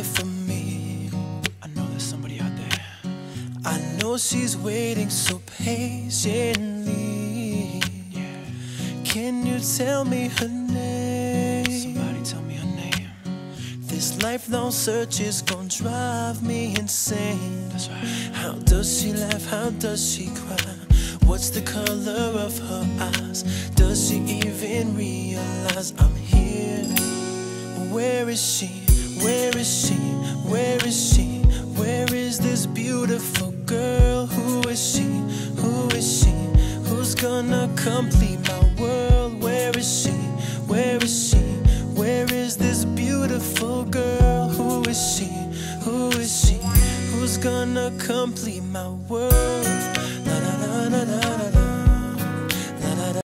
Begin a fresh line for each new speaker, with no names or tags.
for me. I know there's somebody out there. I know she's waiting so patiently. Yeah. Can you tell me her name? Somebody tell me her name. This lifelong search is gonna drive me insane. That's right. How does she laugh? How does she cry? What's the color of her eyes? Does she even realize I'm here? Where is she? Where is she? Where is she? Where is this beautiful girl? Who is she? Who is she? Who's gonna complete my world? Where is she? Where is she? Where is this beautiful girl? Who is she? Who is she? Who's gonna complete my world?